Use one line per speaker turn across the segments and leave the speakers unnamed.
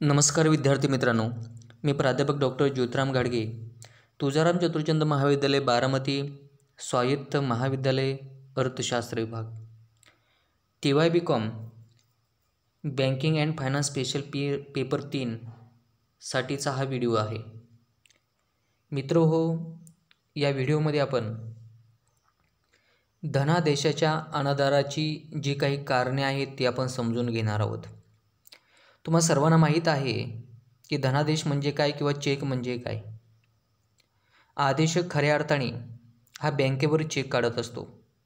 नमस्कार विद्यार्थी मित्रांनो, मी प्राध्यापक डॉक्टर ज्योतिराम गाडगे, तुळजाराम चतुर्चंद महाविद्यालय बारामती, स्वायत्त महाविद्यालय, अर्थशास्त्र विभाग, TY BCom banking and finance special paper 3 साठीचा हा व्हिडिओ आहे. मित्र हो, या व्हिडिओमध्ये आपण धनादेशाच्या अनादराची जी काही कारणे आहेत ती आपण समजून घेणार आहोत. तुम्हाला सर्वांना माहीत आहे की धनादेश म्हणजे काय किंवा चेक म्हणजे काय. आदेशक खऱ्या अर्थाने हा बँकेवर चेक काढत असतो.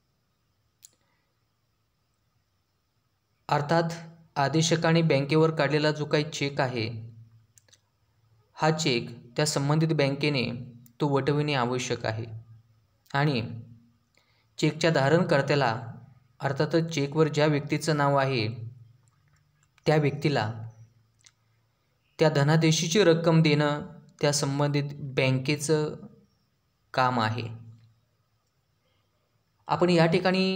अर्थात आदेशकाने बँकेवर काढलेला जो काही चेक आहे, हा चेक त्या संबंधित बँकेने तो वटविणे आवश्यक आहे आणि चेकच्या धारणकर्त्याला अर्थातच चेकवर ज्या व्यक्तीचं नाव आहे त्या व्यक्तीला त्या धनादेशाची रक्कम देणं त्या संबंधित बँकेचं काम आहे. आपण या ठिकाणी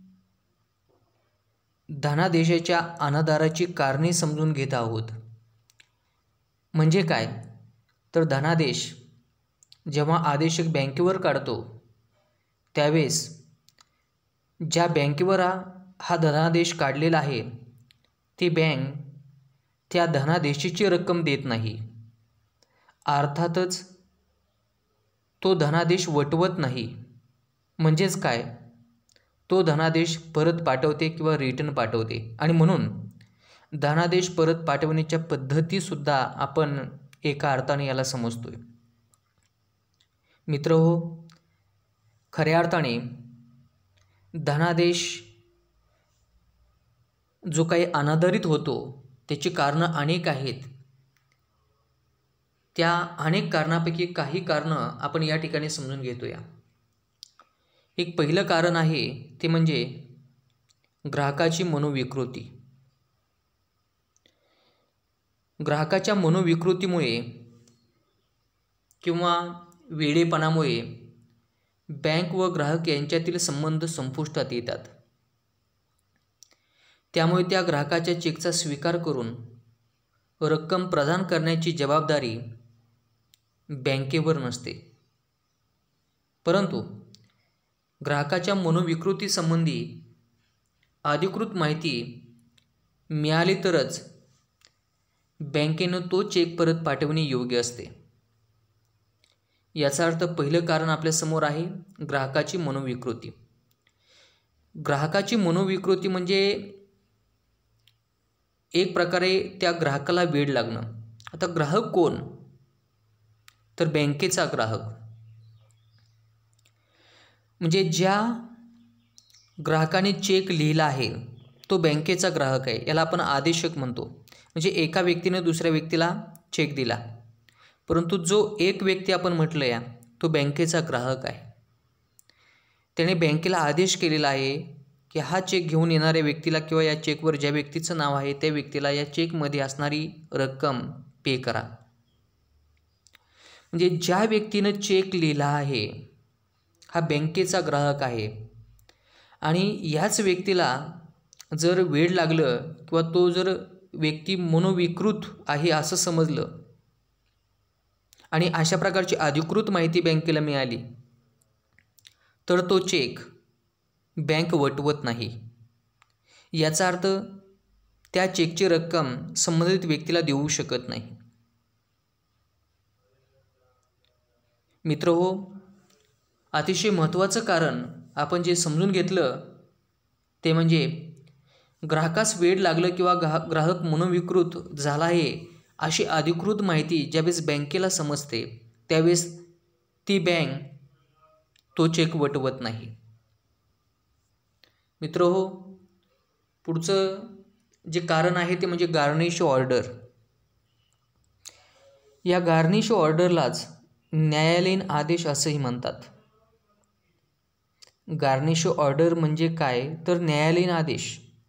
धनादेशाच्या अनादराची कारणे समजून घेत आहोत. म्हणजे काय तर धनादेश जेव्हा आदेशक बँकेवर काढतो त्यावेळेस ज्या बँकेवर हा धनादेश काढलेला आहे ती बँक त्या धनादेशाची रक्कम देत नाही. अर्थातच तो धनादेश वटवत नाही. म्हणजेच काय, तो धनादेश परत पाठवते किंवा रिटर्न पाठवते. आणि म्हणून धनादेश परत पाठवण्याच्या पद्धतीसुद्धा आपण एका अर्थाने याला समजतोय. मित्र हो, खऱ्या अर्थाने धनादेश जो काही अनादरित होतो त्याची कारणं अनेक आहेत. त्या अनेक कारणापैकी काही कारणं आपण या ठिकाणी समजून घेतोया. एक पहिलं कारण आहे ते म्हणजे ग्राहकाची मनोविकृती. ग्राहकाच्या मनोविकृतीमुळे किंवा वेडेपणामुळे बँक व ग्राहक यांच्यातील संबंध संपुष्टात येतात. त्यामुळे त्या ग्राहकाच्या चेकचा स्वीकार करून रक्कम प्रदान करण्याची जबाबदारी बँकेवर नसते. परंतु ग्राहकाच्या मनोविकृतीसंबंधी अधिकृत माहिती मिळाली तरच बँकेनं तो चेक परत पाठवणे योग्य असते. याचा अर्थ पहिलं कारण आपल्यासमोर आहे ग्राहकाची मनोविकृती. ग्राहकाची मनोविकृती म्हणजे एक प्रकारे त्या ग्राहकाला वेड लागणं. आता ग्राहक कोण तर बँकेचा ग्राहक. म्हणजे ज्या ग्राहकाने चेक लिहिला आहे तो बँकेचा ग्राहक आहे. याला आपण आदेशक म्हणतो. म्हणजे एका व्यक्तीने दुसऱ्या व्यक्तीला चेक दिला, परंतु जो एक व्यक्ती आपण म्हटलं या तो बँकेचा ग्राहक आहे. त्याने बँकेला आदेश केलेला आहे की हा चेक घेऊन येणाऱ्या व्यक्तीला किंवा या चेकवर ज्या व्यक्तीचं नाव आहे त्या व्यक्तीला या चेकमध्ये असणारी रक्कम पे करा. म्हणजे ज्या व्यक्तीनं चेक लिहिला आहे हा बँकेचा ग्राहक आहे आणि याच व्यक्तीला जर वेड लागलं किंवा तो जर व्यक्ती मनोविकृत आहे असं समजलं आणि अशा प्रकारची अधिकृत माहिती बँकेला मिळाली तर तो चेक बँक वटवत नाही. याचा अर्थ त्या चेकची रक्कम संबंधित व्यक्तीला देऊ शकत नाही. मित्र हो, अतिशय महत्त्वाचं कारण आपण जे समजून घेतलं ते म्हणजे ग्राहकास वेड लागलं किंवा ग्राहक मनोविकृत झाला आहे अशी अधिकृत माहिती ज्यावेळेस बँकेला समजते त्यावेळेस ती बँक तो चेक वटवत नाही. मित्र हो, पुढचं जे कारण आहे ते म्हणजे गार्निश ऑर्डर. या गार्निश ऑर्डरलाच न्यायालयीन आदेश असंही म्हणतात. गार्निश ऑर्डर म्हणजे काय तर न्यायालयीन आदेश.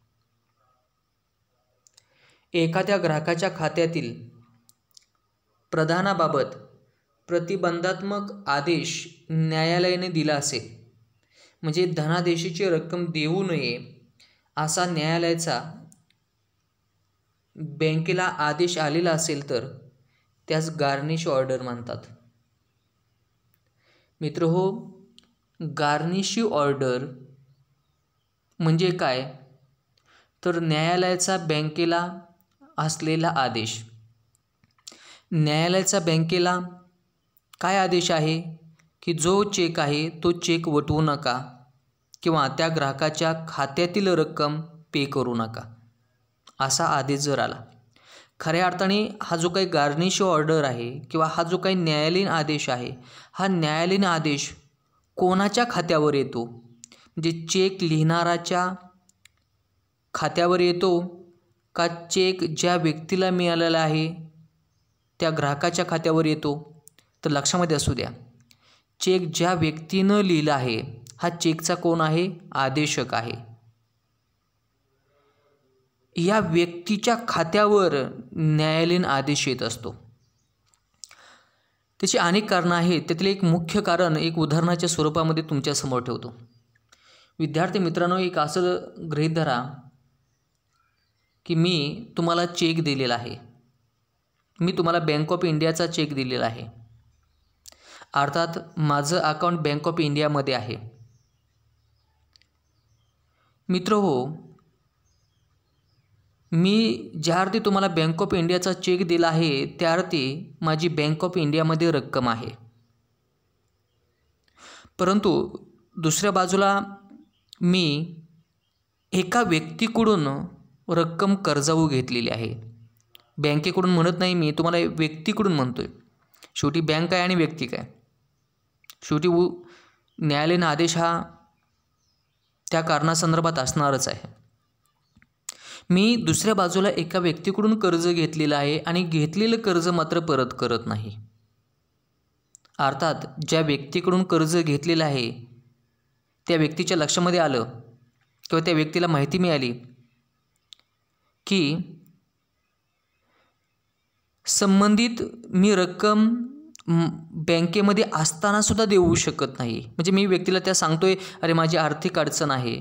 एखाद्या ग्राहकाच्या खात्यातील प्रदानाबाबत प्रतिबंधात्मक आदेश न्यायालयाने दिला असेल, म्हणजे धनादेशाची रक्कम देऊ नये असा न्यायालयाचा बँकेला आदेश आलेला असेल तर त्यास गार्निश ऑर्डर म्हणतात. मित्रहो, गार्निश ऑर्डर म्हणजे काय तर न्यायालयाचा बँकेला असलेला आदेश. न्यायालयाचा बँकेला काय आदेश आहे की जो चेक आहे तो चेक वटवू नका किंवा त्या ग्राहकाच्या खात्यातील रक्कम पे करू नका, असा आदेश जर आला. खऱ्या अर्थाने हा जो काही गार्निश ऑर्डर आहे किंवा हा जो काही न्यायालयीन आदेश आहे, हा न्यायालयीन आदेश कोणाच्या खात्यावर येतो, म्हणजे चेक लिहिणाराच्या खात्यावर येतो का चेक ज्या व्यक्तीला मिळालेला आहे त्या ग्राहकाच्या खात्यावर येतो. तर लक्षामध्ये असू द्या, चेक ज्या व्यक्तीनं लिहिला आहे हा चेकचा कोण आहे, आदेशक आहे. या व्यक्तीच्या खात्यावर न्यायालयीन आदेश येत असतो. त्याची अनेक कारणं आहेत. त्यातील एक मुख्य कारण एक उदाहरणाच्या स्वरूपामध्ये तुमच्यासमोर ठेवतो. विद्यार्थी मित्रांनो, एक असं गृहीत धरा की मी तुम्हाला चेक दिलेला आहे. मी तुम्हाला बँक ऑफ इंडियाचा चेक दिलेला आहे. अर्थात माझं अकाउंट बँक ऑफ इंडियामध्ये आहे. मित्रहो, मी ज्या अर्थी तुम्हाला बँक ऑफ इंडियाचा चेक दिला आहे त्या अर्थी माझी बँक ऑफ इंडियामध्ये रक्कम आहे. परंतु दुसऱ्या बाजूला मी एका व्यक्तीकडून रक्कम कर्जाऊ घेतलेली आहे. बँकेकडून म्हणत नाही, मी तुम्हाला व्यक्तीकडून म्हणतोय. शेवटी बँक आहे आणि व्यक्ती काय, शेवटी न्यायालयीन आदेश हा त्या कारणासंदर्भात असणारच आहे. मी दुसऱ्या बाजूला एका व्यक्तीकडून कर्ज घेतलेलं आहे आणि घेतलेलं कर्ज मात्र परत करत नाही. अर्थात ज्या व्यक्तीकडून कर्ज घेतलेलं आहे त्या व्यक्तीच्या लक्षामध्ये आलं किंवा त्या व्यक्तीला माहिती मिळाली की संबंधित मी रक्कम बँकेमध्ये असताना सुद्धा देऊ शकत नाही. म्हणजे मी व्यक्तीला त्या सांगतोय, अरे माझी आर्थिक अडचण आहे,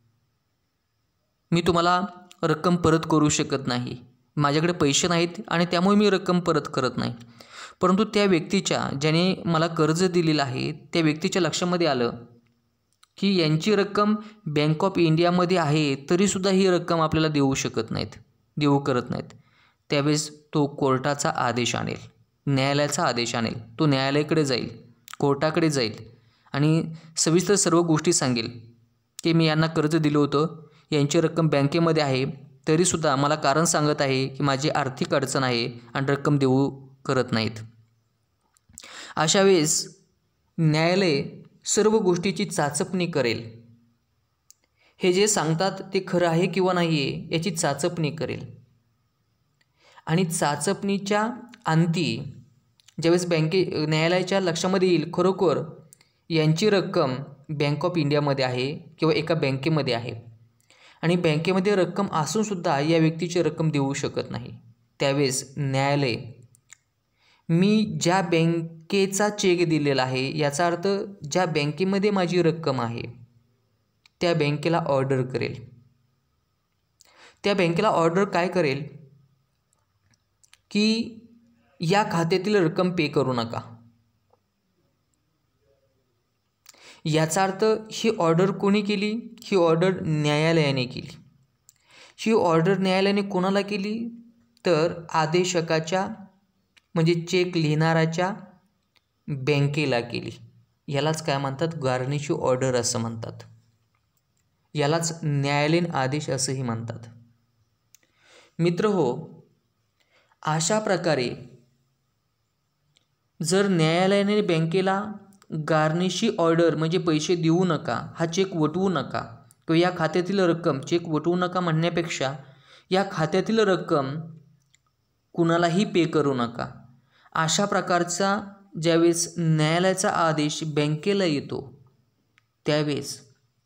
मी तुम्हाला रक्कम परत करू शकत नाही, माझ्याकडे पैसे नाहीत आणि त्यामुळे मी रक्कम परत करत नाही. परंतु त्या व्यक्तीच्या, ज्याने मला कर्ज दिलेलं आहे त्या व्यक्तीच्या लक्षामध्ये आलं की यांची रक्कम बँक ऑफ इंडियामध्ये आहे तरीसुद्धा ही रक्कम आपल्याला देऊ शकत नाहीत, देऊ करत नाहीत. त्यावेळेस तो कोर्टाचा आदेश आणेल, न्यायालयाचा आदेश आणेल. तो न्यायालयाकडे जाईल, कोर्टाकडे जाईल आणि सविस्तर सर्व गोष्टी सांगेल की मी यांना कर्ज दिलं होतं, यांची रक्कम बँकेमध्ये आहे तरीसुद्धा मला कारण सांगत आहे की माझी आर्थिक अडचण आहे आणि रक्कम देऊ करत नाहीत. अशा वेळेस न्यायालय सर्व गोष्टीची चाचपणी करेल. हे जे सांगतात ते खरं आहे किंवा नाही आहे याची चाचपणी करेल. आणि चाचपणीच्या अंती ज्यावेळेस न्यायालयाच्या लक्षामध्ये येईल खरोखर यांची रक्कम बँक ऑफ इंडियामध्ये आहे किंवा एका बँकेमध्ये आहे आणि बँकेमध्ये रक्कम असूनसुद्धा या व्यक्तीची रक्कम देऊ शकत नाही, त्यावेळेस न्यायालय मी ज्या बँकेचा चेक दिलेला आहे याचा अर्थ ज्या बँकेमध्ये माझी रक्कम आहे त्या बँकेला ऑर्डर करेल. त्या बँकेला ऑर्डर काय करेल की या खात्यातील रक्कम पे करू नका. याचा अर्थ ही ऑर्डर कोणी केली? ही ऑर्डर न्यायालयाने केली. ही ऑर्डर न्यायालयाने कोणाला केली तर आदेशकाच्या म्हणजे चेक लिहिणाराच्या बँकेला केली. यालाच काय म्हणतात? गार्निश ऑर्डर असं म्हणतात. यालाच न्यायालयीन आदेश असंही म्हणतात. मित्रहो, अशा प्रकारे जर न्यायालयाने बँकेला गार्निशी ऑर्डर म्हणजे पैसे देऊ नका, हा चेक वटवू नका किंवा या खात्यातील रक्कम चेक वटवू नका म्हणण्यापेक्षा या खात्यातील रक्कम कुणालाही पे करू नका, अशा प्रकारचा ज्यावेळेस न्यायालयाचा आदेश बँकेला येतो त्यावेळेस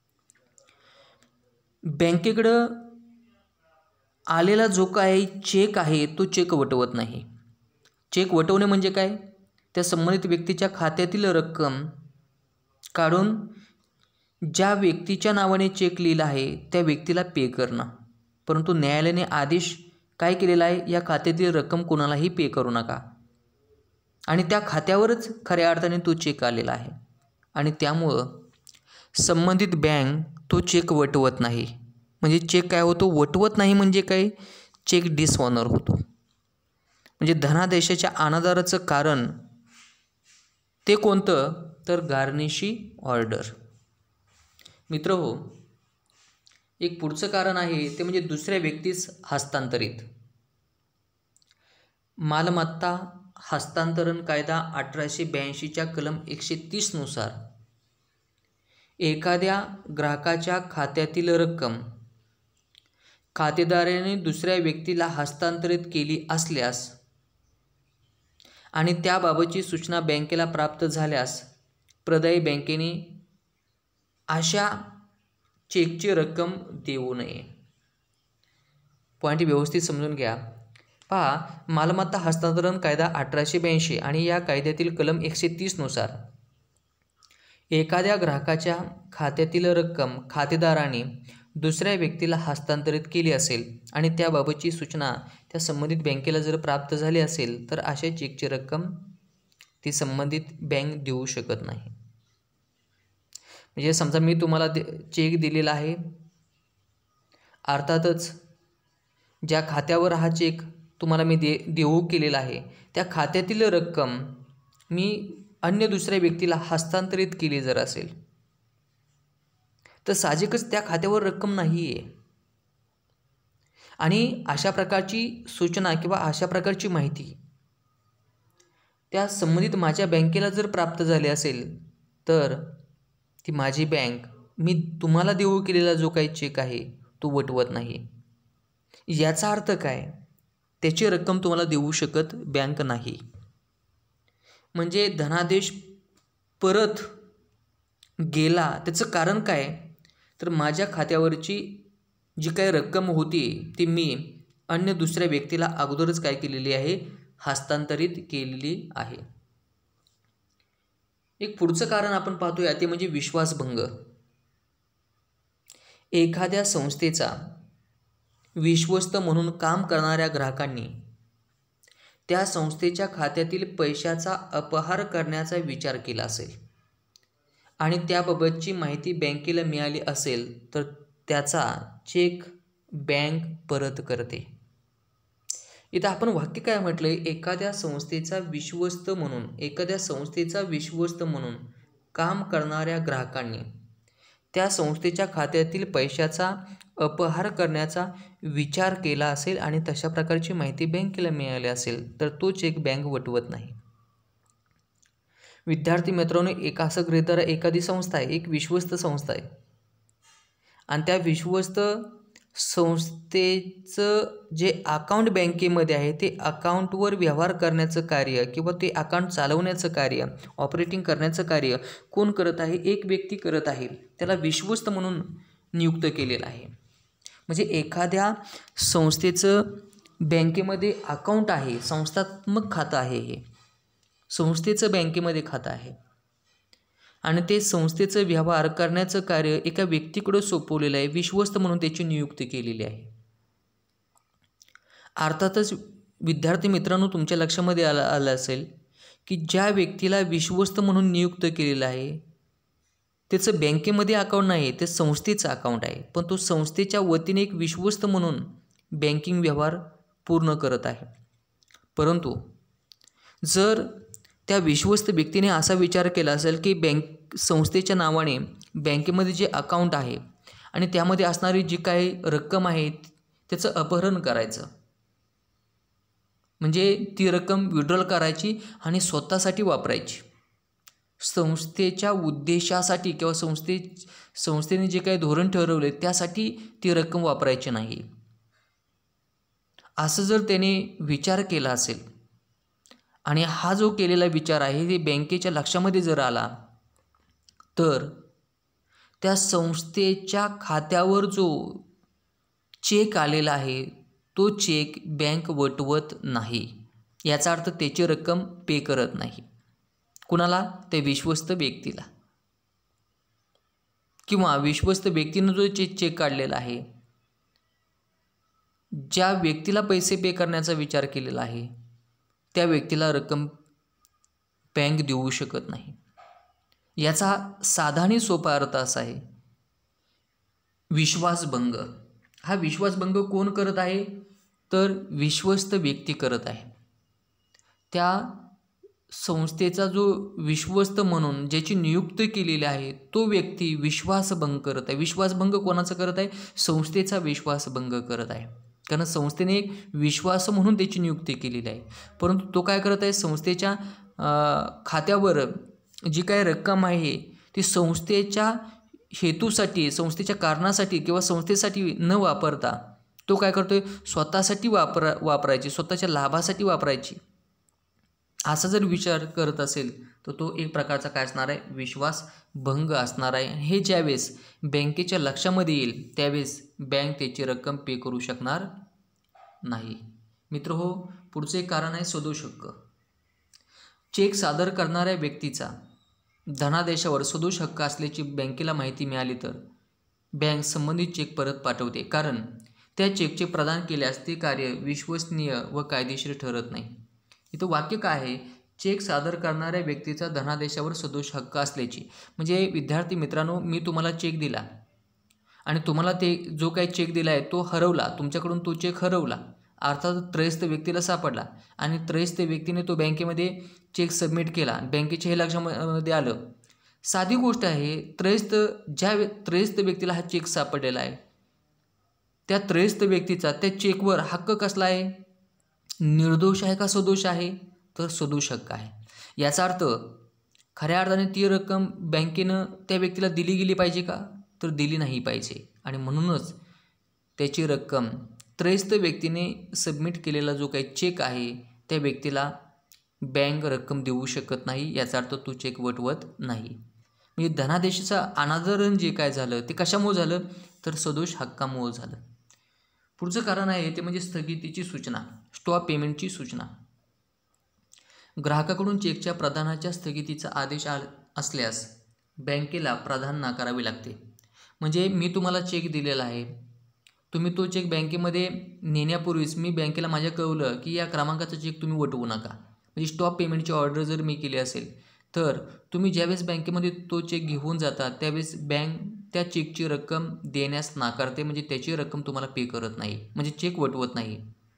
बँकेकडं आलेला जो काही चेक आहे तो चेक वटवत नाही. चेक वटवणे म्हणजे काय? त्या संबंधित व्यक्तीच्या खात्यातील रक्कम काढून ज्या व्यक्तीच्या नावाने चेक लिहिला आहे त्या व्यक्तीला पे करणं. परंतु न्यायालयाने आदेश काय केलेलं आहे, या खात्यातील रक्कम कोणालाही पे करू नका. आणि त्या खात्यावरच खऱ्या अर्थाने तो चेक आलेला आहे. आणि त्यामुळं संबंधित बँक तो चेक वटवत नाही. म्हणजे चेक काय होतो, वटवत नाही म्हणजे काय, चेक डिसऑनर होतो. म्हणजे धनादेशाच्या अनादराचं कारण ते कोणतं, तर गार्निशी ऑर्डर. मित्रहो, एक पुढचं कारण आहे ते म्हणजे दुसऱ्या व्यक्तीस हस्तांतरित. मालमत्ता हस्तांतरण कायदा 1882च्या कलम 130 नुसार एखाद्या ग्राहकाच्या खात्यातील रक्कम खातेदाराने दुसऱ्या व्यक्तीला हस्तांतरित केली असल्यास आणि त्याबाबतची सूचना बँकेला प्राप्त झाल्यास प्रदायी बँकेने अशा चेकची रक्कम देऊ नये. पॉईंट व्यवस्थित समजून घ्या. पहा, मालमत्ता हस्तांतरण कायदा 1882 आणि या कायद्यातील कलम 130 नुसार एखाद्या ग्राहकाच्या खात्यातील रक्कम खातेदाराने दुसऱ्या व्यक्तीला हस्तांतरित केली असेल आणि त्याबाबतची सूचना त्या संबंधित बँकेला जर प्राप्त झाली असेल तर अशा चेकची रक्कम ती संबंधित बँक देऊ शकत नाही. म्हणजे समजा मी तुम्हाला चेक दिलेला आहे, अर्थातच ज्या खात्यावर हा चेक तुम्हाला मी देऊ केलेला आहे त्या खात्यातील रक्कम मी अन्य दुसऱ्या व्यक्तीला हस्तांतरित केली जर असेल तर साहजिकच त्या खात्यावर रक्कम नाही आहे. आणि अशा प्रकारची सूचना किंवा अशा प्रकारची माहिती त्या संबंधित माझ्या बँकेला जर प्राप्त झाली असेल तर ती माझी बँक मी तुम्हाला देऊ केलेला जो काही चेक आहे तो वटवत नाही. याचा अर्थ काय, त्याची रक्कम तुम्हाला देऊ शकत बँक नाही. म्हणजे धनादेश परत गेला त्याचं कारण काय, तर माझ्या खात्यावरची जी काही रक्कम होती ती मी अन्य दुसऱ्या व्यक्तीला अगोदरच काय केलेली आहे, हस्तांतरित केलेली आहे. एक पुढचं कारण आपण पाहतोय ते म्हणजे विश्वासभंग. एखाद्या संस्थेचा विश्वस्त म्हणून काम करणाऱ्या ग्राहकांनी त्या संस्थेच्या खात्यातील पैशाचा अपहार करण्याचा विचार केला असेल आणि त्याबाबतची माहिती बँकेला मिळाली असेल तर त्याचा चेक बँक परत करते. इथं आपण वाक्य काय म्हटलंय, एखाद्या संस्थेचा विश्वस्त म्हणून काम करणाऱ्या ग्राहकांनी त्या संस्थेच्या खात्यातील पैशाचा अपहार करण्याचा विचार केला असेल आणि तशा प्रकारची माहिती बँकेला मिळाली असेल तर तो चेक बँक वटवत नाही. विद्यार्थी मित्रांनो, एक असं गृहीत धरा, एखादी संस्था आहे, एक विश्वस्त संस्था आहे आणि त्या विश्वस्त संस्थेचं जे अकाउंट बँकेमध्ये आहे ते अकाउंटवर व्यवहार करण्याचं कार्य किंवा ते अकाउंट चालवण्याचं कार्य, ऑपरेटिंग करण्याचं कार्य कोण करत आहे, एक व्यक्ती करत आहे, त्याला विश्वस्त म्हणून नियुक्त केलेलं आहे. म्हणजे एखाद्या संस्थेचं बँकेमध्ये अकाउंट आहे, संस्थात्मक खातं आहे, हे संस्थेचं बँकेमध्ये खातं आहे आणि ते संस्थेचं व्यवहार करण्याचं कार्य एका व्यक्तीकडे सोपवलेलं आहे, विश्वस्त म्हणून त्याची नियुक्ती केलेली आहे. अर्थातच विद्यार्थी मित्रांनो, तुमच्या लक्षामध्ये आलं असेल की ज्या व्यक्तीला विश्वस्त म्हणून नियुक्त केलेलं आहे त्याचं बँकेमध्ये अकाउंट नाही, ते संस्थेचं अकाउंट आहे, पण तो संस्थेच्या वतीने एक विश्वस्त म्हणून बँकिंग व्यवहार पूर्ण करत आहे. परंतु जर त्या विश्वस्त व्यक्तीने असा विचार केला असेल की संस्थेच्या नावाने बँकेमध्ये जे अकाउंट आहे आणि त्यामध्ये असणारी जी काही रक्कम आहे त्याचं अपहरण करायचं, म्हणजे ती रक्कम विड्रॉल करायची आणि स्वतःसाठी वापरायची, संस्थेच्या उद्देशासाठी किंवा संस्थेने जे काही धोरण ठरवले त्यासाठी ती रक्कम वापरायची नाही, असं जर त्याने विचार केला असेल आणि हा जो केलेला विचार आहे ते बँकेच्या लक्षामध्ये जर आला तर त्या संस्थेच्या खात्यावर जो चेक आलेला आहे तो चेक बँक वटवत नाही. याचा अर्थ त्याची रक्कम पे करत नाही. कुणाला? त्या विश्वस्त व्यक्तीला. किंवा विश्वस्त व्यक्तीनं जो चेक काढलेला आहे, ज्या व्यक्तीला पैसे पे करण्याचा विचार केलेला आहे त्या व्यक्तीला रक्कम बँक देऊ शकत नाही. याचा साधा आणि सोपा अर्थ असा आहे, विश्वासभंग. हा विश्वासभंग कोण करत आहे? तर विश्वस्त व्यक्ती करत आहे. त्या संस्थेचा जो विश्वस्त म्हणून ज्याची नियुक्ती केलेली आहे तो व्यक्ती विश्वासभंग करत आहे. विश्वासभंग कोणाचा करत आहे? संस्थेचा विश्वासभंग करत आहे. कारण संस्थेने एक विश्वास म्हणून त्याची नियुक्ती केलेली आहे, परंतु तो काय करत आहे? संस्थेच्या खात्यावर जी काही रक्कम आहे ती संस्थेच्या हेतूसाठी, संस्थेच्या कारणासाठी किंवा संस्थेसाठी न वापरता तो काय करतोय? स्वतःसाठी वापरायची, स्वतःच्या लाभासाठी वापरायची, असा जर विचार करत असेल तर तो एक प्रकारचा काय असणार आहे? विश्वासभंग असणार आहे. हे ज्यावेळेस बँकेच्या लक्षामध्ये येईल त्यावेळेस बँक त्याची रक्कम पे करू शकणार नाही. मित्र हो, पुढचे एक कारण आहे सदोष हक्क. चेक सादर करणाऱ्या व्यक्तीचा धनादेशावर सदोष हक्क असल्याची बँकेला माहिती मिळाली तर बँक संबंधित चेक परत पाठवते, कारण त्या चेकचे प्रदान केल्यास ते कार्य विश्वसनीय व कायदेशीर ठरत नाही. इथं वाक्य काय आहे? चेक सादर करणाऱ्या व्यक्तीचा धनादेशावर सदोष हक्क असल्याची. म्हणजे विद्यार्थी मित्रांनो, मी तुम्हाला चेक दिला आणि तुम्हाला ते जो काही चेक दिला आहे तो हरवला, तुमच्याकडून तो चेक हरवला, अर्थात त्रयस्थ व्यक्तीला सापडला आणि त्रयस्थ व्यक्तीने तो बँकेमध्ये चेक सबमिट केला, बँकेच्या हे लक्षामध्ये आलं. साधी गोष्ट आहे, ज्या त्रयस्थ व्यक्तीला हा चेक सापडलेला आहे त्या त्रयस्थ व्यक्तीचा त्या चेकवर हक्क कसला आहे? निर्दोष आहे का सदोष आहे? तर सदोष हक्क आहे. याचा अर्थ खऱ्या अर्थाने ती रक्कम बँकेनं त्या व्यक्तीला दिली गेली पाहिजे का? तर दिली नाही पाहिजे. आणि म्हणूनच त्याची रक्कम त्रयस्थ व्यक्तीने सबमिट केलेला जो काही चेक आहे त्या व्यक्तीला बँक रक्कम देऊ शकत नाही. याचा अर्थ तो चेक वटवत नाही. म्हणजे धनादेशाचं अनादरण जे काय झालं ते कशामुळे झालं? तर सदोष हक्कामुळे झालं. पुढचं कारण आहे ते म्हणजे स्थगितीची सूचना, स्टॉप पेमेंटची सूचना. ग्राहकाकडून चेकच्या प्रदानाच्या स्थगितीचा आदेश असल्यास बँकेला प्रदान नाकारावे लागते. म्हणजे मी तुम्हाला चेक दिलेला आहे, तुम्ही तो चेक बँकेमध्ये नेण्यापूर्वीच मी बँकेला माझ्या कळवलं की या क्रमांकाचा चेक तुम्ही वटवू नका. म्हणजे स्टॉप पेमेंटची ऑर्डर जर मी केली असेल तर तुम्ही ज्यावेळेस बँकेमध्ये तो चेक घेऊन जाता त्यावेळेस बँक त्या चेकची रक्कम देण्यास नाकारते, म्हणजे त्याची रक्कम तुम्हाला पे करत नाही, म्हणजे चेक वटवत नाही.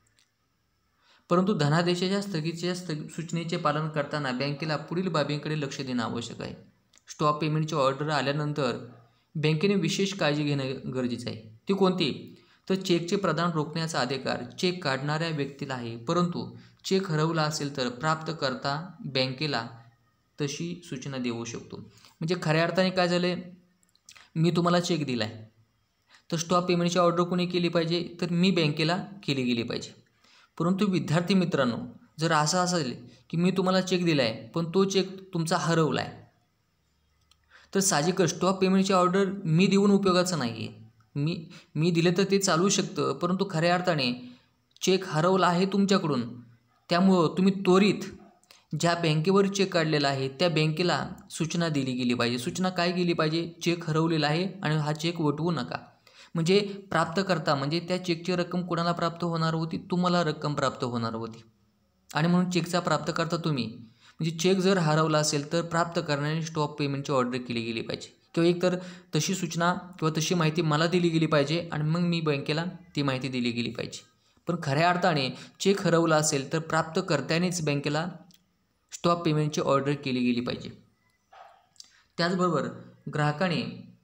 परंतु धनादेशाच्या स्थगितीच्या सूचनेचे पालन करताना बँकेला पुढील बाबींकडे लक्ष देणं आवश्यक आहे. स्टॉप पेमेंटची ऑर्डर आल्यानंतर बँकेने विशेष काळजी घेणं गरजेचं आहे. ती कोणती? तर चेकचे प्रदान रोखण्याचा अधिकार चेक काढणाऱ्या व्यक्तीला आहे, परंतु चेक हरवला असेल तर प्राप्तकर्ता बँकेला तशी सूचना देऊ शकतो. म्हणजे खऱ्या अर्थाने काय झालं, मी तुम्हाला चेक दिला आहे तर स्टॉप पेमेंटची ऑर्डर कोणी केली पाहिजे? तर मी बँकेला केली गेली पाहिजे. परंतु विद्यार्थी मित्रांनो, जर असं असेल की मी तुम्हाला चेक दिला आहे पण तो चेक तुमचा हरवला आहे तर साहजिकच स्टॉप पेमेंटची ऑर्डर मी देऊन उपयोगाचं नाही आहे. मी दिलं तर ते चालू शकतं, परंतु खऱ्या अर्थाने चेक हरवला आहे तुमच्याकडून, त्यामुळं तुम्ही त्वरित ज्या बँकेवर चेक काढलेला आहे त्या बँकेला सूचना दिली गेली पाहिजे. सूचना काय गेली पाहिजे? चेक हरवलेला आहे आणि हा चेक वटवू नका. म्हणजे प्राप्तकर्ता म्हणजे त्या चेकची रक्कम कोणाला प्राप्त होणार होती? तुम्हाला रक्कम प्राप्त होणार होती आणि म्हणून चेकचा प्राप्तकर्ता तुम्ही. म्हणजे चेक जर हरवला असेल तर प्राप्त करण्याने स्टॉप पेमेंटची ऑर्डर केली गेली पाहिजे किंवा एकतर तशी सूचना किंवा तशी माहिती मला दिली गेली पाहिजे आणि मग मी बँकेला ती माहिती दिली गेली पाहिजे. पण खऱ्या अर्थाने चेक हरवला असेल तर प्राप्तकर्त्यानेच बँकेला स्टॉप पेमेंटची ऑर्डर केली गेली पाहिजे. त्याचबरोबर ग्राहकाने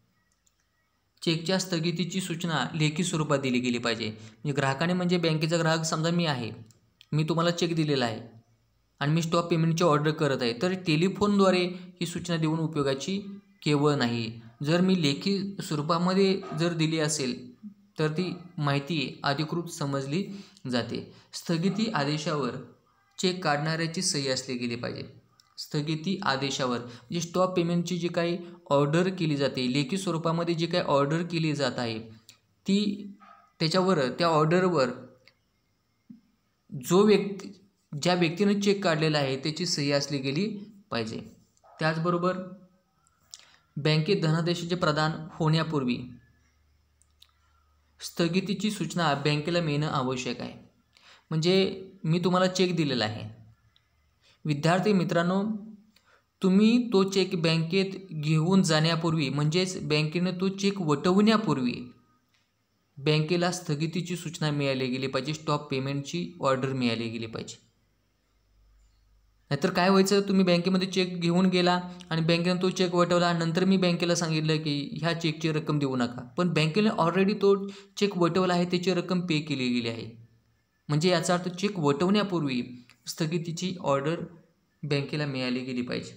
चेकच्या स्थगितीची सूचना लेखी स्वरूपात दिली गेली पाहिजे. म्हणजे ग्राहकाने म्हणजे बँकेचा ग्राहक समजा मी आहे, मी तुम्हाला चेक दिलेला आहे आणि मी स्टॉप पेमेंटची ऑर्डर करत आहे, तर टेलिफोनद्वारे ही सूचना देऊन उपयोगाची केवळ नाही. जर मी लेखी स्वरूपामध्ये जर दिली असेल तर ती माहिती अधिकृत समजली जाते. स्थगिती आदेशावर चेक काढणाऱ्याची सही असली गेली पाहिजे. स्थगिती आदेशावर म्हणजे स्टॉप पेमेंटची जी काही ऑर्डर केली जाते, लेखी स्वरूपामध्ये जी काही ऑर्डर केली जात आहे ती त्याच्यावर त्या ऑर्डरवर ज्या व्यक्तीने चेक काढलेला आहे त्याची सही असली गेली पाहिजे. त्याचबरोबर बँकेत धनादेशाचे प्रदान होण्यापूर्वी स्थगितीची सूचना बँकेला मिळणं आवश्यक आहे. म्हणजे मी तुम्हाला चेक दिलेला आहे. विद्यार्थी मित्रांनो, तुम्ही तो चेक बँकेत घेऊन जाण्यापूर्वी म्हणजेच बँकेने तो चेक वटवण्यापूर्वी बँकेला स्थगितीची सूचना मिळाली गेली पाहिजे, स्टॉप पेमेंटची ऑर्डर मिळाली गेली पाहिजे. नाहीतर काय व्हायचं, तुम्ही बँकेमध्ये चेक घेऊन गेला आणि बँकेने तो चेक वटवला, नंतर मी बँकेला सांगितलं की ह्या चेकची रक्कम देऊ नका, पण बँकेने ऑलरेडी तो चेक वटवला आहे, त्याची रक्कम पे केली गेली आहे. म्हणजे याचा अर्थ चेक वटवण्यापूर्वी स्थगितीची ऑर्डर बँकेला मिळाली गेली पाहिजे.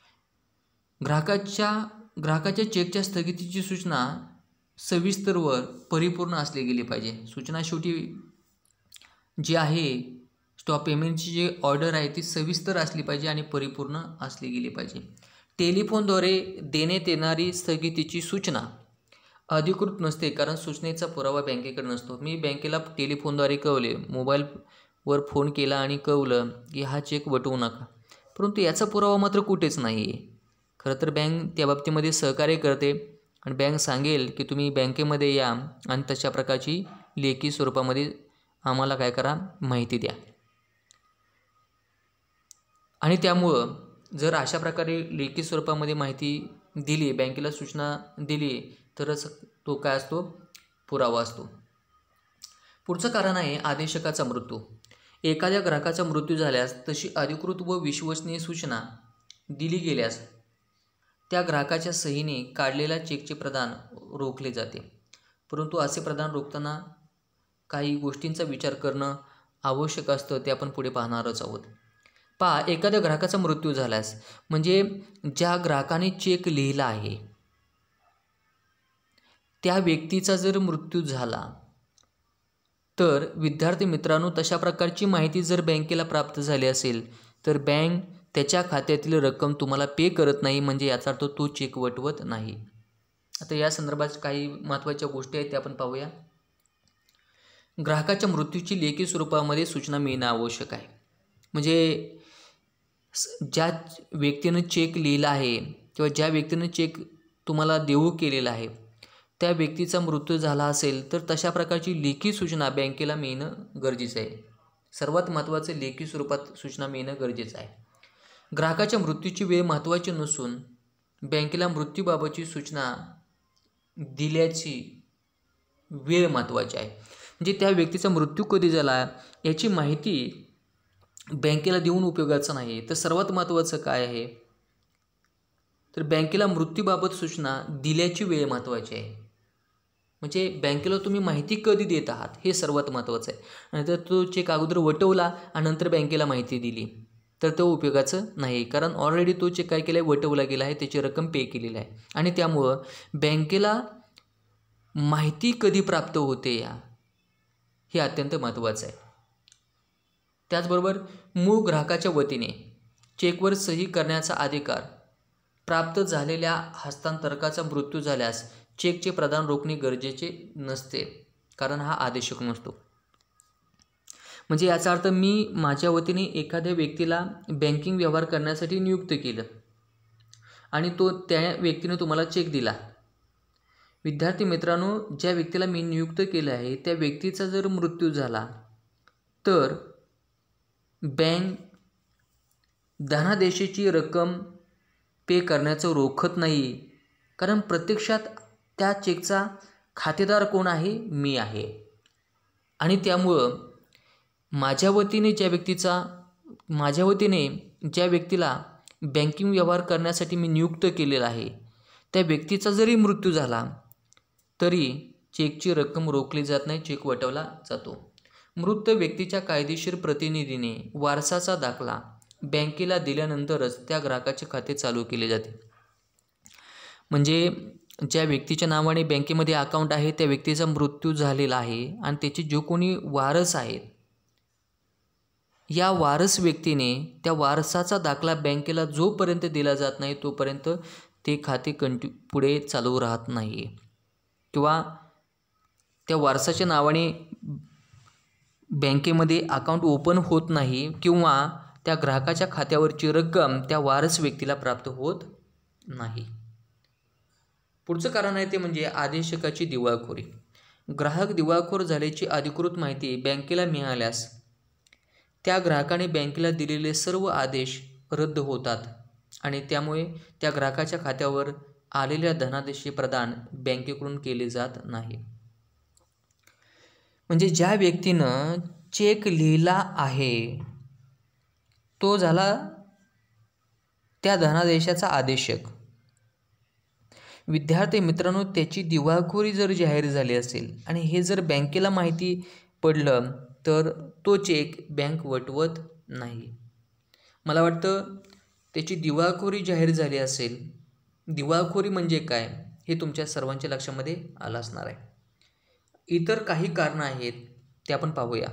ग्राहकाच्या चेकच्या स्थगितीची सूचना सविस्तर व परिपूर्ण असली गेली पाहिजे. सूचना शेवटी जी आहे स्टॉप पेमेंटची जी ऑर्डर आहे ती सविस्तर असली पाहिजे आणि परिपूर्ण असली गेली पाहिजे. टेलिफोनद्वारे देण्यात येणारी स्थगितीची सूचना अधिकृत नसते, कारण सूचनेचा पुरावा बँकेकडे नसतो. मी बँकेला टेलिफोनद्वारे कळवले, मोबाईलवर फोन केला आणि कळवलं की हा चेक वटवू नका, परंतु याचा पुरावा मात्र कुठेच नाही आहे. खरं तर बँक त्या बाबतीमध्ये सहकार्य करते आणि बँक सांगेल की तुम्ही बँकेमध्ये या आणि तशा प्रकारची लेखी स्वरूपामध्ये आम्हाला काय करा, माहिती द्या. आणि त्यामुळं जर अशा प्रकारे लेखी स्वरूपामध्ये माहिती दिली, बँकेला सूचना दिली, तरच तो काय असतो, पुरावा असतो. पुढचं कारण आहे आदेशकाचा मृत्यू. एखाद्या ग्राहकाचा मृत्यू झाल्यास तशी अधिकृत व विश्वसनीय सूचना दिली गेल्यास त्या ग्राहकाच्या सहीने काढलेल्या चेकचे प्रदान रोखले जाते. परंतु असे प्रदान रोखताना काही गोष्टींचा विचार करणं आवश्यक असतं, ते आपण पुढे पाहणारच आहोत. एखाद्या ग्राहकाचा मृत्यू झाल्यास म्हणजे ज्या ग्राहकाने चेक लिहिला आहे त्या व्यक्तीचा जर मृत्यू झाला तर विद्यार्थी मित्रांनो, तशा प्रकारची माहिती जर बँकेला प्राप्त झाली असेल तर बँक त्याच्या खात्यातील रक्कम तुम्हाला पे करत नाही, म्हणजे याचा अर्थ तो चेक वटवत नाही. आता या संदर्भात काही महत्त्वाच्या गोष्टी आहेत त्या आपण पाहूया. ग्राहकाच्या मृत्यूची लेखी स्वरूपामध्ये सूचना मिळणं आवश्यक आहे. म्हणजे ज्या व्यक्तीनं चेक लिहिला आहे किंवा ज्या व्यक्तीनं चेक तुम्हाला देऊ केलेला आहे त्या व्यक्तीचा मृत्यू झाला असेल तर तशा प्रकारची लेखी सूचना बँकेला मिळणं गरजेचं आहे. सर्वात महत्त्वाचं लेखी स्वरूपात सूचना मिळणं गरजेचं आहे. ग्राहकाच्या मृत्यूची वेळ महत्त्वाची नसून बँकेला मृत्यूबाबतची सूचना दिल्याची वेळ महत्त्वाची आहे. म्हणजे त्या व्यक्तीचा मृत्यू कधी झाला याची माहिती बँकेला देऊन उपयोगाचं नाही. तर सर्वात महत्त्वाचं काय आहे, तर बँकेला मृत्यूबाबत सूचना दिल्याची वेळ महत्त्वाची आहे. म्हणजे बँकेला तुम्ही माहिती कधी देत आहात हे सर्वात महत्त्वाचं आहे. आणि जर तो चेक अगोदर वटवला आणि नंतर बँकेला माहिती दिली तर तो उपयोगाचं नाही, कारण ऑलरेडी तो चेक काय केला आहे, वटवला गेला आहे, त्याची रक्कम पे केलेली आहे. आणि त्यामुळं बँकेला माहिती कधी प्राप्त होते हे अत्यंत महत्त्वाचं आहे. त्याचबरोबर मूळ ग्राहकाच्या वतीने चेकवर सही करण्याचा अधिकार प्राप्त झालेल्या हस्तांतरकाचा मृत्यू झाल्यास चेकचे प्रदान रोखणे गरजेचे नसते, कारण हा आदेशक नसतो. म्हणजे याचा अर्थ मी माझ्या वतीने एखाद्या व्यक्तीला बँकिंग व्यवहार करण्यासाठी नियुक्त केलं आणि त्या व्यक्तीने तुम्हाला चेक दिला. विद्यार्थी मित्रांनो, ज्या व्यक्तीला मी नियुक्त केलं आहे त्या व्यक्तीचा जर मृत्यू झाला तर बँक धनादेशाची रक्कम पे करण्याचं रोखत नाही, कारण प्रत्यक्षात त्या चेकचा खातेदार कोण आहे, मी आहे. आणि त्यामुळं माझ्या वतीने ज्या व्यक्तीला बँकिंग व्यवहार करण्यासाठी मी नियुक्त केलेला आहे त्या व्यक्तीचा जरी मृत्यू झाला तरी चेकची रक्कम रोखली जात नाही, चेक वटवला जातो. मृत व्यक्तीच्या कायदेशीर प्रतिनिधीने वारसाचा दाखला बँकेला दिल्यानंतरच त्या ग्राहकाचे खाते चालू केले जाते. म्हणजे ज्या व्यक्तीच्या नावाने बँकेमध्ये अकाउंट आहे त्या व्यक्तीचा मृत्यू झालेला आहे आणि त्याचे जो कोणी वारस आहेत या वारस व्यक्तीने त्या वारसाचा दाखला बँकेला जोपर्यंत दिला जात नाही तोपर्यंत ते खाते पुढे चालू राहत नाही, किंवा त्या वारसाच्या नावाने बँकेमध्ये अकाउंट ओपन होत नाही, किंवा त्या ग्राहकाच्या खात्यावरची रक्कम त्या वारस व्यक्तीला प्राप्त होत नाही. पुढचं कारण आहे ते म्हणजे आदेशकाची दिवाळखोरी. ग्राहक दिवाळखोर झाल्याची अधिकृत माहिती बँकेला मिळाल्यास त्या ग्राहकाने बँकेला दिलेले सर्व आदेश रद्द होतात आणि त्यामुळे त्या ग्राहकाच्या खात्यावर आलेल्या धनादेश प्रदान बँकेकडून केले जात नाही. म्हणजे ज्या व्यक्तीनं चेक लिहिला आहे तो झाला त्या धनादेशाचा आदेशक. विद्यार्थी मित्रांनो, त्याची दिवाळखोरी जर जाहीर झाली असेल आणि हे जर बँकेला माहिती पडलं तर तो चेक बँक वटवत नाही. मला वाटतं त्याची दिवाळखोरी जाहीर झाली असेल. दिवाळखोरी म्हणजे काय हे तुमच्या सर्वांच्या लक्षामध्ये आलं असणार आहे. इतर काही कारणं आहेत ते आपण पाहूया.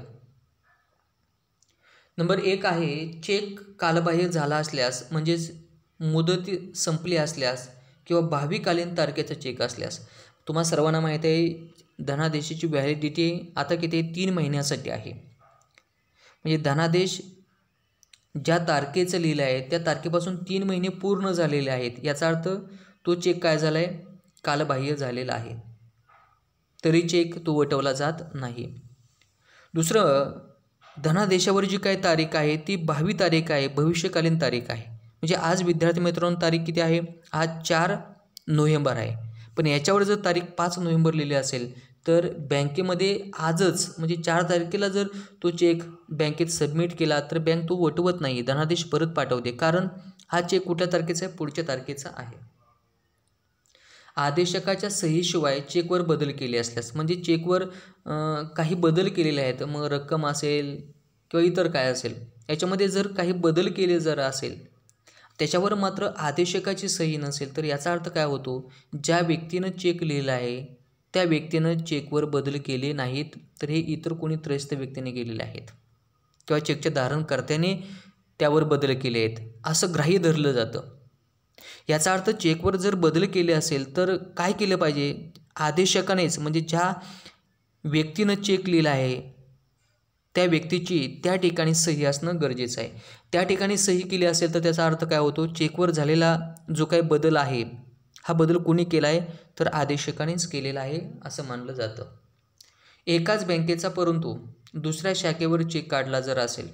नंबर 1 आहे चेक कालबाह्य झाला असल्यास, म्हणजेच मुदत संपली असल्यास किंवा भावीकालीन तारखेचा चेक असल्यास. तुम्हा सर्वांना माहीत आहे धनादेशाची व्हॅलिडिटी आता किती 3 महिन्यासाठी आहे. म्हणजे धनादेश ज्या तारखेचं लिहिलं आहे त्या तारखेपासून 3 महिने पूर्ण झालेले आहेत. याचा अर्थ तो चेक काय झाला आहे, कालबाह्य झालेला आहे, तरी चेक तो वटवला जात नाही. दुसरं, धनादेशावर जी काही तारीख आहे ती भावी तारीख आहे, भविष्यकालीन तारीख आहे. म्हणजे आज विद्यार्थी मित्रांनो तारीख किती आहे, आज 4 नोव्हेंबर आहे, पण याच्यावर जर तारीख 5 नोव्हेंबर लिहिली असेल तर बँकेमध्ये आजच म्हणजे 4 तारखेला जर तो चेक बँकेत सबमिट केला तर बँक तो वटवत नाही, धनादेश परत पाठवते. कारण हा चेक कुठल्या तारखेचा आहे, पुढच्या तारखेचा आहे. आदेशकाच्या सहीशिवाय चेकवर बदल केले असल्यास, म्हणजे चेकवर काही बदल केलेले आहेत, मग रक्कम असेल किंवा इतर काय असेल, याच्यामध्ये जर काही बदल केले जर असेल त्याच्यावर मात्र आदेशकाची सही नसेल तर याचा अर्थ काय होतो, ज्या व्यक्तीनं चेक लिहिला आहे त्या व्यक्तीनं चेकवर बदल केले नाहीत तर हे इतर कोणी त्रयस्थ व्यक्तीने केलेले आहेत किंवा चेकच्या धारणकर्त्याने त्यावर बदल केले आहेत असं ग्राह्य धरलं जातं. याचा अर्थ चेकवर जर बदल केले असेल तर काय केलं पाहिजे, आदेशकानेच म्हणजे ज्या व्यक्तीनं चेक लिहिला आहे त्या व्यक्तीची त्या ठिकाणी सही असणं गरजेचं आहे. त्या ठिकाणी सही केली असेल तर त्याचा अर्थ काय होतो, चेकवर झालेला जो काही बदल आहे हा बदल कोणी केला आहे तर आदेशकानेच केलेला आहे असं मानलं जातं. एकाच बँकेचा परंतु दुसऱ्या शाखेवर चेक काढला जर असेल,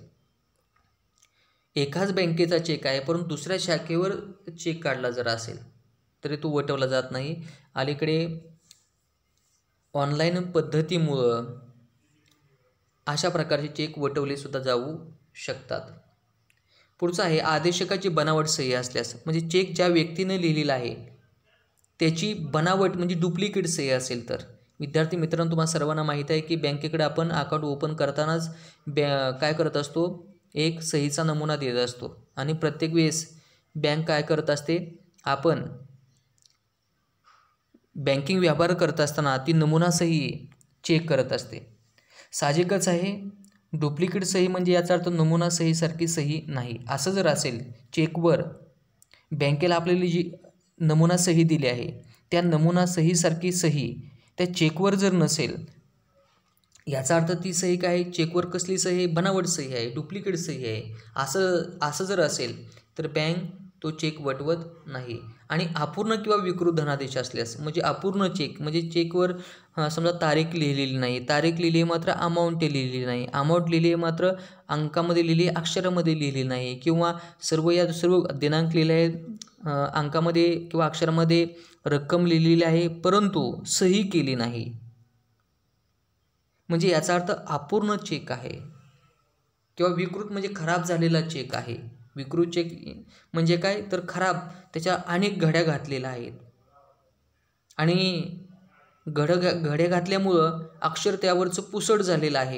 एकाच बँकेचा चेक आहे परंतु दुसऱ्या शाखेवर चेक काढला जर असेल तरी तो वटवला जात नाही. अलीकडे ऑनलाईन पद्धतीमुळं अशा प्रकारचे चेक वटवले सुद्धा जाऊ शकतात. पुढचं आहे आदेशकाची बनावट सही असल्यास, म्हणजे चेक ज्या व्यक्तीने लिहिलेला आहे त्याची बनावट म्हणजे डुप्लिकेट सही असेल तर. विद्यार्थी मित्रांनो, तुम्हाला सर्वांना माहीत आहे की बँकेकडे आपण अकाउंट ओपन करतानाच काय करत असतो, एक सहीचा नमुना देत असतो आणि प्रत्येक वेळेस बँक काय करत असते, आपण बँकिंग व्यवहार करत असताना ती नमुना सही चेक करत असते. साहजिकच आहे डुप्लिकेट सही म्हणजे याचा अर्थ नमुना सहीसारखी सही नाही. असं जर असेल चेकवर बँकेला आपल्याला जी नमुना सही दिली आहे त्या नमुना सहीसारखी सही त्या चेकवर जर नसेल याचा अर्थ ती सही काय आहे, चेकवर कसली सही आहे, बनावट सही आहे, डुप्लिकेट सही आहे. असं जर असेल तर बँक तो चेक वटवत नाही. आणि अपूर्ण किंवा विकृत धनादेश असल्यास, म्हणजे अपूर्ण चेक म्हणजे चेकवर समजा तारीख लिहिलेली नाही, तारीख लिहिली आहे मात्र अमाऊंट लिहिलेली नाही, अमाऊंट लिहिली आहे मात्र अंकामध्ये लिहिली अक्षरामध्ये लिहिली नाही, किंवा सर्व दिनांक लिहिले आहे अंकामध्ये किंवा अक्षरामध्ये रक्कम लिहिलेली आहे परंतु सही केली नाही, म्हणजे याचा अर्थ अपूर्ण चेक आहे. किंवा विकृत म्हणजे खराब झालेला चेक आहे. विकृत चेक म्हणजे काय तर खराब, त्याच्या अनेक घड्या घातलेल्या आहेत आणि घड्या घातल्यामुळं अक्षर त्यावरचं पुसट झालेलं आहे,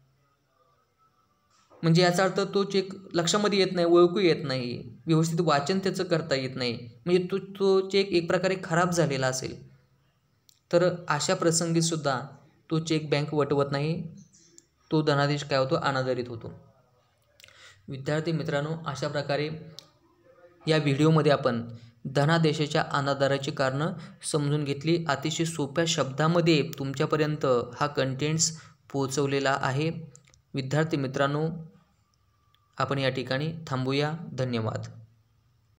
म्हणजे याचा अर्थ तो चेक लक्षामध्ये येत नाही, ओळखू येत नाही, व्यवस्थित वाचन त्याचं करता येत नाही, म्हणजे तो चेक एक प्रकारे खराब झालेला असेल तर अशा प्रसंगीसुद्धा तो चेक बँक वटवत नाही, तो धनादेश काय होतो, अनादरित होतो. विद्यार्थी मित्रांनो, अशा प्रकारे या व्हिडिओमध्ये आपण धनादेशाच्या अनादराची कारणं समजून घेतली. अतिशय सोप्या शब्दामध्ये तुमच्यापर्यंत हा कंटेंट्स पोहोचवलेला आहे. विद्यार्थी मित्रांनो, आपण या ठिकाणी थांबूया. धन्यवाद.